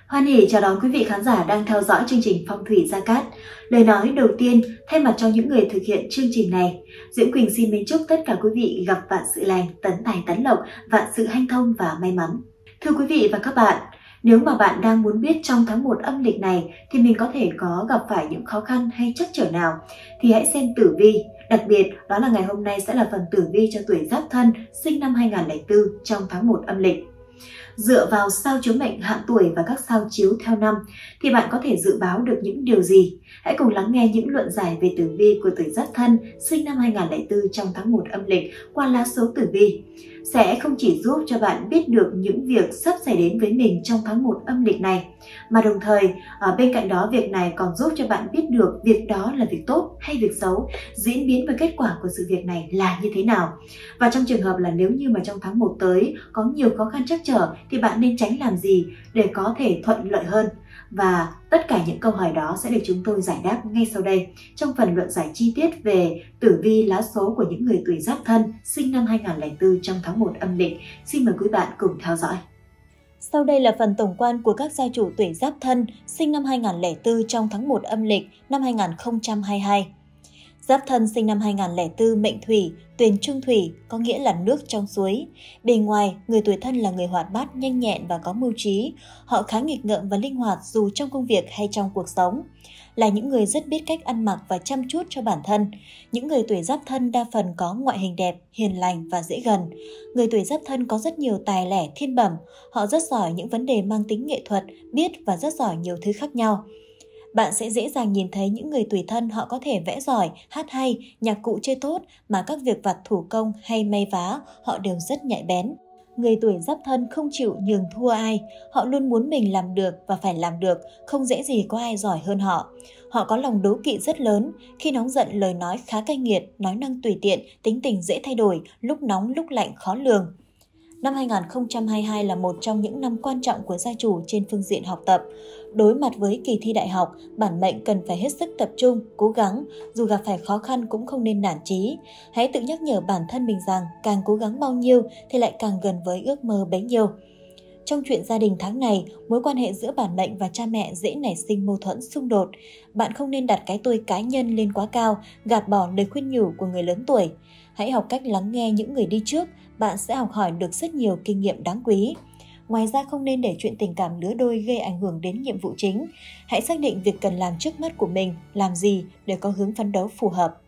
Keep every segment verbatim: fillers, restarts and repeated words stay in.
Hoan hỉ chào đón quý vị khán giả đang theo dõi chương trình Phong thủy Gia Cát. Lời nói đầu tiên, thay mặt cho những người thực hiện chương trình này, Diễm Quỳnh xin mến chúc tất cả quý vị gặp vạn sự lành, tấn tài tấn lộc, vạn sự hanh thông và may mắn. Thưa quý vị và các bạn, nếu mà bạn đang muốn biết trong tháng một âm lịch này thì mình có thể có gặp phải những khó khăn hay trắc trở nào, thì hãy xem tử vi. Đặc biệt đó là ngày hôm nay sẽ là phần tử vi cho tuổi Giáp Thân sinh năm hai nghìn không trăm lẻ bốn trong tháng một âm lịch. Dựa vào sao chiếu mệnh hạng tuổi và các sao chiếu theo năm thì bạn có thể dự báo được những điều gì? Hãy cùng lắng nghe những luận giải về tử vi của tuổi Giáp Thân sinh năm hai nghìn không trăm lẻ bốn trong tháng một âm lịch qua lá số tử vi. Sẽ không chỉ giúp cho bạn biết được những việc sắp xảy đến với mình trong tháng một âm lịch này, mà đồng thời ở bên cạnh đó việc này còn giúp cho bạn biết được việc đó là việc tốt hay việc xấu, diễn biến và kết quả của sự việc này là như thế nào. Và trong trường hợp là nếu như mà trong tháng một tới có nhiều khó khăn trắc trở thì bạn nên tránh làm gì để có thể thuận lợi hơn. Và tất cả những câu hỏi đó sẽ được chúng tôi giải đáp ngay sau đây trong phần luận giải chi tiết về tử vi lá số của những người tuổi Giáp Thân sinh năm hai nghìn không trăm lẻ bốn trong tháng một âm lịch. Xin mời quý bạn cùng theo dõi. Sau đây là phần tổng quan của các gia chủ tuổi Giáp Thân sinh năm hai nghìn không trăm lẻ bốn trong tháng một âm lịch năm hai nghìn không trăm hai mươi hai. Giáp Thân sinh năm hai nghìn không trăm lẻ bốn mệnh thủy, tuyền trung thủy, có nghĩa là nước trong suối. Bề ngoài, người tuổi Thân là người hoạt bát, nhanh nhẹn và có mưu trí. Họ khá nghịch ngợm và linh hoạt dù trong công việc hay trong cuộc sống. Là những người rất biết cách ăn mặc và chăm chút cho bản thân. Những người tuổi Giáp Thân đa phần có ngoại hình đẹp, hiền lành và dễ gần. Người tuổi Giáp Thân có rất nhiều tài lẻ thiên bẩm. Họ rất giỏi những vấn đề mang tính nghệ thuật, biết và rất giỏi nhiều thứ khác nhau. Bạn sẽ dễ dàng nhìn thấy những người tuổi Thân họ có thể vẽ giỏi, hát hay, nhạc cụ chơi tốt, mà các việc vặt thủ công hay may vá họ đều rất nhạy bén. Người tuổi Giáp Thân không chịu nhường thua ai, họ luôn muốn mình làm được và phải làm được, không dễ gì có ai giỏi hơn họ. Họ có lòng đố kỵ rất lớn, khi nóng giận lời nói khá cay nghiệt, nói năng tùy tiện, tính tình dễ thay đổi, lúc nóng lúc lạnh khó lường. Năm hai nghìn không trăm hai mươi hai là một trong những năm quan trọng của gia chủ trên phương diện học tập. Đối mặt với kỳ thi đại học, bản mệnh cần phải hết sức tập trung, cố gắng, dù gặp phải khó khăn cũng không nên nản chí. Hãy tự nhắc nhở bản thân mình rằng càng cố gắng bao nhiêu thì lại càng gần với ước mơ bấy nhiêu. Trong chuyện gia đình tháng này, mối quan hệ giữa bản mệnh và cha mẹ dễ nảy sinh mâu thuẫn xung đột. Bạn không nên đặt cái tôi cá nhân lên quá cao, gạt bỏ lời khuyên nhủ của người lớn tuổi. Hãy học cách lắng nghe những người đi trước, bạn sẽ học hỏi được rất nhiều kinh nghiệm đáng quý. Ngoài ra không nên để chuyện tình cảm lứa đôi gây ảnh hưởng đến nhiệm vụ chính. Hãy xác định việc cần làm trước mắt của mình, làm gì để có hướng phấn đấu phù hợp.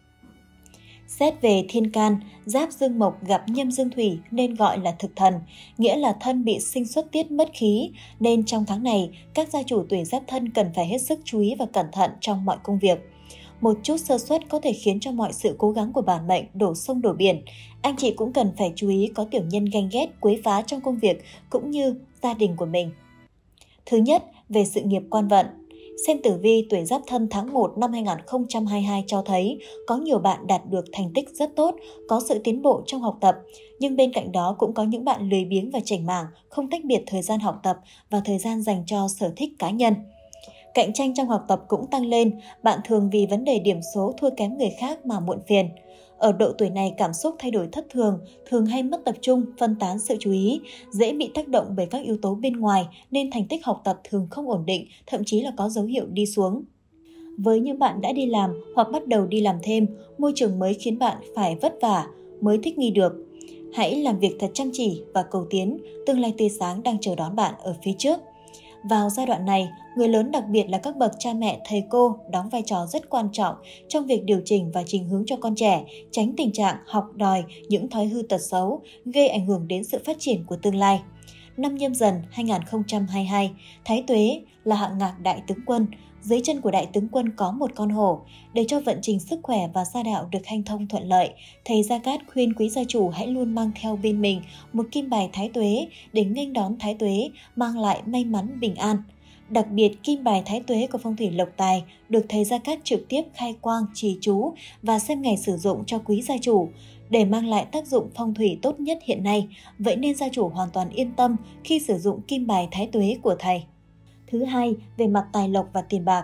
Xét về thiên can, Giáp dương mộc gặp Nhâm dương thủy nên gọi là thực thần, nghĩa là thân bị sinh xuất tiết mất khí, nên trong tháng này, các gia chủ tuổi Giáp Thân cần phải hết sức chú ý và cẩn thận trong mọi công việc. Một chút sơ suất có thể khiến cho mọi sự cố gắng của bản mệnh đổ sông đổ biển. Anh chị cũng cần phải chú ý có tiểu nhân ganh ghét, quấy phá trong công việc cũng như gia đình của mình. Thứ nhất, về sự nghiệp quan vận. Xem tử vi tuổi Giáp Thân tháng một năm hai nghìn không trăm hai mươi hai cho thấy có nhiều bạn đạt được thành tích rất tốt, có sự tiến bộ trong học tập. Nhưng bên cạnh đó cũng có những bạn lười biếng và chểnh mảng, không tách biệt thời gian học tập và thời gian dành cho sở thích cá nhân. Cạnh tranh trong học tập cũng tăng lên, bạn thường vì vấn đề điểm số thua kém người khác mà muộn phiền. Ở độ tuổi này cảm xúc thay đổi thất thường, thường hay mất tập trung, phân tán sự chú ý, dễ bị tác động bởi các yếu tố bên ngoài nên thành tích học tập thường không ổn định, thậm chí là có dấu hiệu đi xuống. Với những bạn đã đi làm hoặc bắt đầu đi làm thêm, môi trường mới khiến bạn phải vất vả mới thích nghi được. Hãy làm việc thật chăm chỉ và cầu tiến, tương lai tươi sáng đang chờ đón bạn ở phía trước. Vào giai đoạn này, người lớn đặc biệt là các bậc cha mẹ, thầy cô đóng vai trò rất quan trọng trong việc điều chỉnh và chỉnh hướng cho con trẻ, tránh tình trạng học đòi những thói hư tật xấu, gây ảnh hưởng đến sự phát triển của tương lai. Năm Nhâm Dần hai nghìn không trăm hai mươi hai, Thái Tuế là hạng ngạc đại tướng quân. Dưới chân của đại tướng quân có một con hổ. Để cho vận trình sức khỏe và gia đạo được hanh thông thuận lợi, thầy Gia Cát khuyên quý gia chủ hãy luôn mang theo bên mình một kim bài Thái Tuế để nghênh đón Thái Tuế, mang lại may mắn bình an. Đặc biệt, kim bài Thái Tuế của phong thủy lộc tài được thầy Gia Cát trực tiếp khai quang, trì chú và xem ngày sử dụng cho quý gia chủ để mang lại tác dụng phong thủy tốt nhất hiện nay. Vậy nên gia chủ hoàn toàn yên tâm khi sử dụng kim bài Thái Tuế của thầy. Thứ hai, về mặt tài lộc và tiền bạc.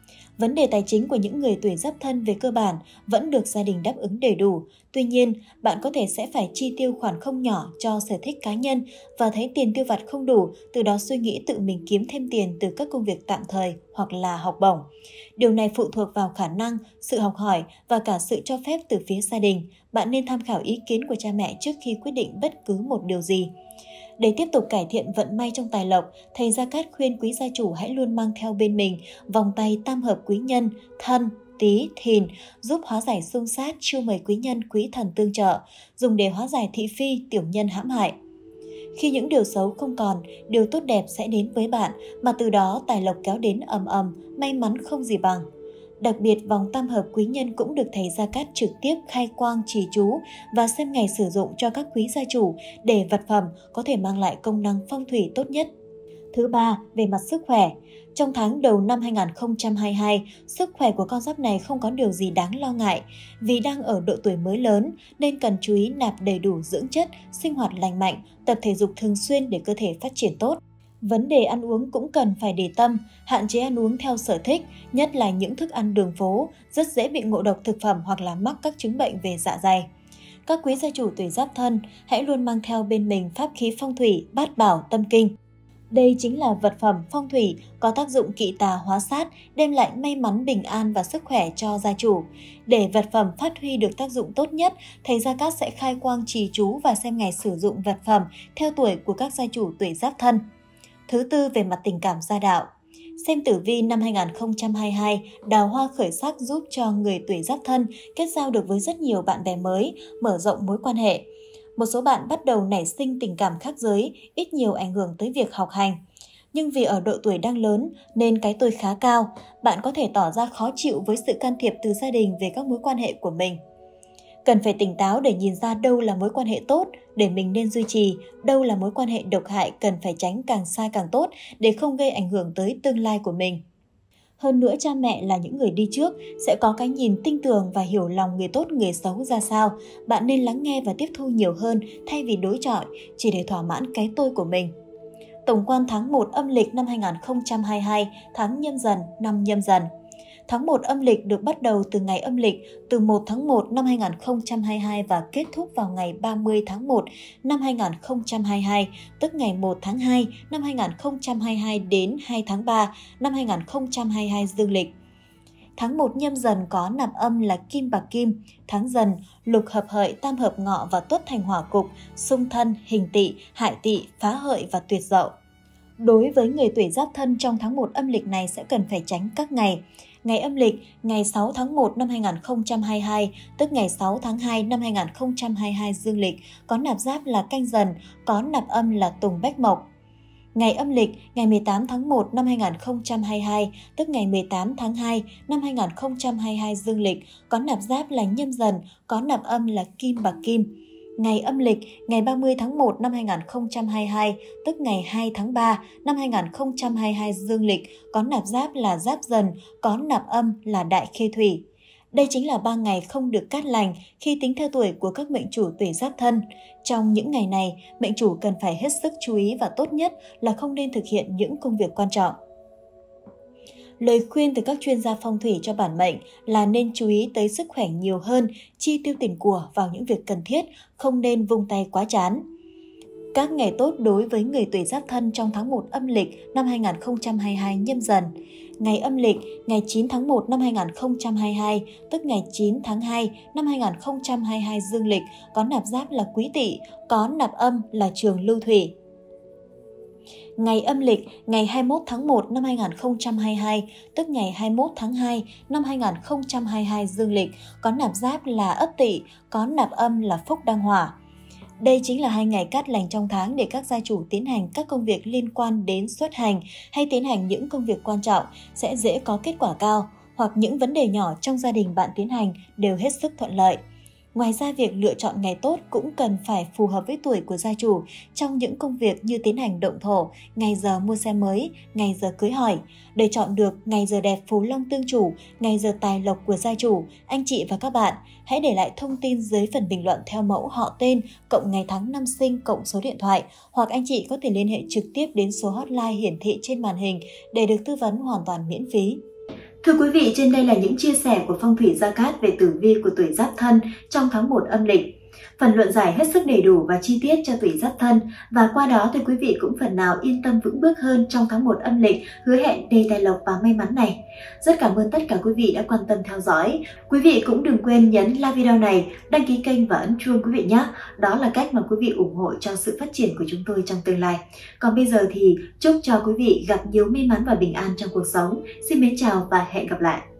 Vấn đề tài chính của những người tuổi Giáp Thân về cơ bản vẫn được gia đình đáp ứng đầy đủ. Tuy nhiên, bạn có thể sẽ phải chi tiêu khoản không nhỏ cho sở thích cá nhân và thấy tiền tiêu vặt không đủ, từ đó suy nghĩ tự mình kiếm thêm tiền từ các công việc tạm thời hoặc là học bổng. Điều này phụ thuộc vào khả năng, sự học hỏi và cả sự cho phép từ phía gia đình. Bạn nên tham khảo ý kiến của cha mẹ trước khi quyết định bất cứ một điều gì. Để tiếp tục cải thiện vận may trong tài lộc, thầy Gia Cát khuyên quý gia chủ hãy luôn mang theo bên mình vòng tay tam hợp quý nhân, Thân, Tý, Thìn, giúp hóa giải xung sát, chiêu mời quý nhân, quý thần tương trợ, dùng để hóa giải thị phi, tiểu nhân hãm hại. Khi những điều xấu không còn, điều tốt đẹp sẽ đến với bạn, mà từ đó tài lộc kéo đến ầm ầm, may mắn không gì bằng. Đặc biệt, vòng tam hợp quý nhân cũng được thầy Gia Cát trực tiếp khai quang trì chú và xem ngày sử dụng cho các quý gia chủ để vật phẩm có thể mang lại công năng phong thủy tốt nhất. Thứ ba, về mặt sức khỏe. Trong tháng đầu năm hai nghìn không trăm hai mươi hai, sức khỏe của con giáp này không có điều gì đáng lo ngại. Vì đang ở độ tuổi mới lớn nên cần chú ý nạp đầy đủ dưỡng chất, sinh hoạt lành mạnh, tập thể dục thường xuyên để cơ thể phát triển tốt. Vấn đề ăn uống cũng cần phải để tâm, hạn chế ăn uống theo sở thích, nhất là những thức ăn đường phố, rất dễ bị ngộ độc thực phẩm hoặc là mắc các chứng bệnh về dạ dày. Các quý gia chủ tuổi Giáp Thân hãy luôn mang theo bên mình pháp khí phong thủy Bát Bảo Tâm Kinh. Đây chính là vật phẩm phong thủy có tác dụng kỵ tà hóa sát, đem lại may mắn, bình an và sức khỏe cho gia chủ. Để vật phẩm phát huy được tác dụng tốt nhất, thầy Gia Cát sẽ khai quang trì chú và xem ngày sử dụng vật phẩm theo tuổi của các gia chủ tuổi Giáp Thân. Thứ tư, về mặt tình cảm gia đạo. Xem tử vi năm hai nghìn không trăm hai mươi hai, đào hoa khởi sắc giúp cho người tuổi Giáp Thân kết giao được với rất nhiều bạn bè mới, mở rộng mối quan hệ. Một số bạn bắt đầu nảy sinh tình cảm khác giới, ít nhiều ảnh hưởng tới việc học hành. Nhưng vì ở độ tuổi đang lớn nên cái tôi khá cao, bạn có thể tỏ ra khó chịu với sự can thiệp từ gia đình về các mối quan hệ của mình. Cần phải tỉnh táo để nhìn ra đâu là mối quan hệ tốt để mình nên duy trì, đâu là mối quan hệ độc hại cần phải tránh càng xa càng tốt để không gây ảnh hưởng tới tương lai của mình. Hơn nữa, cha mẹ là những người đi trước sẽ có cái nhìn tinh tường và hiểu lòng người tốt người xấu ra sao. Bạn nên lắng nghe và tiếp thu nhiều hơn thay vì đối chọi chỉ để thỏa mãn cái tôi của mình. Tổng quan tháng một âm lịch năm hai nghìn không trăm hai mươi hai, tháng Nhâm Dần, năm Nhâm Dần. Tháng một âm lịch được bắt đầu từ ngày âm lịch từ một tháng một năm hai nghìn không trăm hai mươi hai và kết thúc vào ngày ba mươi tháng một năm hai nghìn không trăm hai mươi hai, tức ngày một tháng hai năm hai nghìn không trăm hai mươi hai đến hai tháng ba năm hai nghìn không trăm hai mươi hai dương lịch. Tháng một Nhâm Dần có nạp âm là Kim Bạc Kim, tháng Dần, Lục Hợp Hợi, Tam Hợp Ngọ và Tuất thành hỏa cục, xung thân, hình tỵ, hại tỵ, phá hợi và tuyệt dậu. Đối với người tuổi Giáp Thân trong tháng một âm lịch này sẽ cần phải tránh các ngày. Ngày âm lịch, ngày sáu tháng một năm hai nghìn không trăm hai mươi hai, tức ngày sáu tháng hai năm hai nghìn không trăm hai mươi hai dương lịch, có nạp giáp là Canh Dần, có nạp âm là Tùng Bách Mộc. Ngày âm lịch, ngày mười tám tháng một năm hai nghìn không trăm hai mươi hai, tức ngày mười tám tháng hai năm hai nghìn không trăm hai mươi hai dương lịch, có nạp giáp là Nhâm Dần, có nạp âm là Kim Bạc Kim. Ngày âm lịch, ngày ba mươi tháng một năm hai nghìn không trăm hai mươi hai, tức ngày hai tháng ba năm hai nghìn không trăm hai mươi hai dương lịch, có nạp giáp là Giáp Dần, có nạp âm là Đại Khê Thủy. Đây chính là ba ngày không được cát lành khi tính theo tuổi của các mệnh chủ tuổi Giáp Thân. Trong những ngày này, mệnh chủ cần phải hết sức chú ý và tốt nhất là không nên thực hiện những công việc quan trọng. Lời khuyên từ các chuyên gia phong thủy cho bản mệnh là nên chú ý tới sức khỏe nhiều hơn, chi tiêu tiền của vào những việc cần thiết, không nên vung tay quá chán. Các ngày tốt đối với người tuổi Giáp Thân trong tháng một âm lịch năm hai nghìn không trăm hai mươi hai Nhâm Dần. Ngày âm lịch, ngày chín tháng một năm hai nghìn không trăm hai mươi hai, tức ngày chín tháng hai năm hai nghìn không trăm hai mươi hai dương lịch, có nạp giáp là Quý Tỵ, có nạp âm là Trường Lưu Thủy. Ngày âm lịch, ngày hai mươi mốt tháng một năm hai nghìn không trăm hai mươi hai, tức ngày hai mươi mốt tháng hai năm hai nghìn không trăm hai mươi hai dương lịch, có nạp giáp là Ất Tỵ, có nạp âm là Phúc Đăng Hỏa. Đây chính là hai ngày cát lành trong tháng để các gia chủ tiến hành các công việc liên quan đến xuất hành hay tiến hành những công việc quan trọng sẽ dễ có kết quả cao, hoặc những vấn đề nhỏ trong gia đình bạn tiến hành đều hết sức thuận lợi. Ngoài ra, việc lựa chọn ngày tốt cũng cần phải phù hợp với tuổi của gia chủ trong những công việc như tiến hành động thổ, ngày giờ mua xe mới, ngày giờ cưới hỏi. Để chọn được ngày giờ đẹp phú long tương chủ, ngày giờ tài lộc của gia chủ, anh chị và các bạn hãy để lại thông tin dưới phần bình luận theo mẫu họ tên, cộng ngày tháng năm sinh, cộng số điện thoại, hoặc anh chị có thể liên hệ trực tiếp đến số hotline hiển thị trên màn hình để được tư vấn hoàn toàn miễn phí. Thưa quý vị, trên đây là những chia sẻ của Phong thủy Gia Cát về tử vi của tuổi Giáp Thân trong tháng một âm lịch. Phần luận giải hết sức đầy đủ và chi tiết cho tuổi Giáp Thân, và qua đó thì quý vị cũng phần nào yên tâm vững bước hơn trong tháng một âm lịch hứa hẹn đầy tài lộc và may mắn này. Rất cảm ơn tất cả quý vị đã quan tâm theo dõi. Quý vị cũng đừng quên nhấn like video này, đăng ký kênh và ấn chuông quý vị nhé. Đó là cách mà quý vị ủng hộ cho sự phát triển của chúng tôi trong tương lai. Còn bây giờ thì chúc cho quý vị gặp nhiều may mắn và bình an trong cuộc sống. Xin mến chào và hẹn gặp lại.